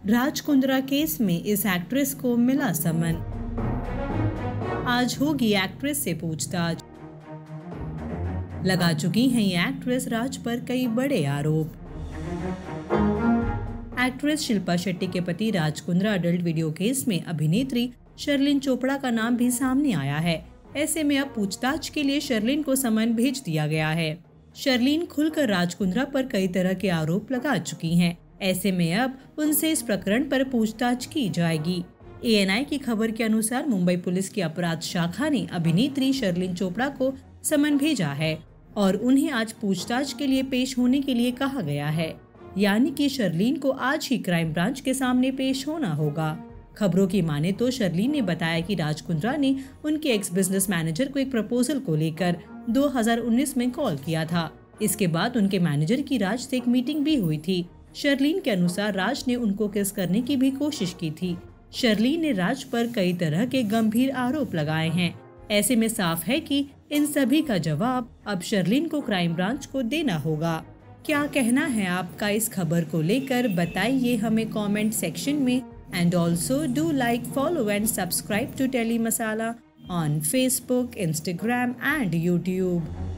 Raj Kundra case में इस actress को मिला समन। आज होगी एक्ट्रेस से पूछताछ। लगा चुकी हैं ये एक्ट्रेस राज पर कई बड़े आरोप। एक्ट्रेस शिल्पा शेट्टी के पति Raj Kundra adult video case में अभिनेत्री शर्लिन चोपड़ा का नाम भी सामने आया है। ऐसे में अब पूछताछ के लिए शर्लिन को समन भेज दिया गया है। शर्लिन खुलकर राज कुंद्रा पर कई तरह के आरोप लगा चुकी हैं। ऐसे में अब उनसे इस प्रकरण पर पूछताछ की जाएगी। ANI की खबर के अनुसार मुंबई पुलिस की अपराध शाखा ने अभिनेत्री शर्लिन चोपड़ा को समन भेजा है और उन्हें आज पूछताछ के लिए पेश होने के लिए कहा गया है। यानी कि शर्लिन को आज ही क्राइम ब्रांच के सामने पेश होना होगा। खबरों की माने तो शर्लिन ने बताया कि राज कुंद्रा ने उनके एक्स बिजनेस मैनेजर को एक प्रपोजल को लेकर 2019 में कॉल किया था। इसके बाद उनके मैनेजर की राज से एक मीटिंग भी हुई थी। शर्लिन के अनुसार राज ने उनको किस करने की भी कोशिश की थी। शर्लिन ने राज पर कई तरह के गंभीर आरोप लगाए हैं। ऐसे में साफ है कि इन सभी का जवाब अब शर्लिन को क्राइम ब्रांच को देना होगा। क्या कहना है आपका इस खबर को लेकर, बताइए हमें कमेंट सेक्शन में। And also do like, follow and subscribe to Telly Masala on Facebook, Instagram and YouTube.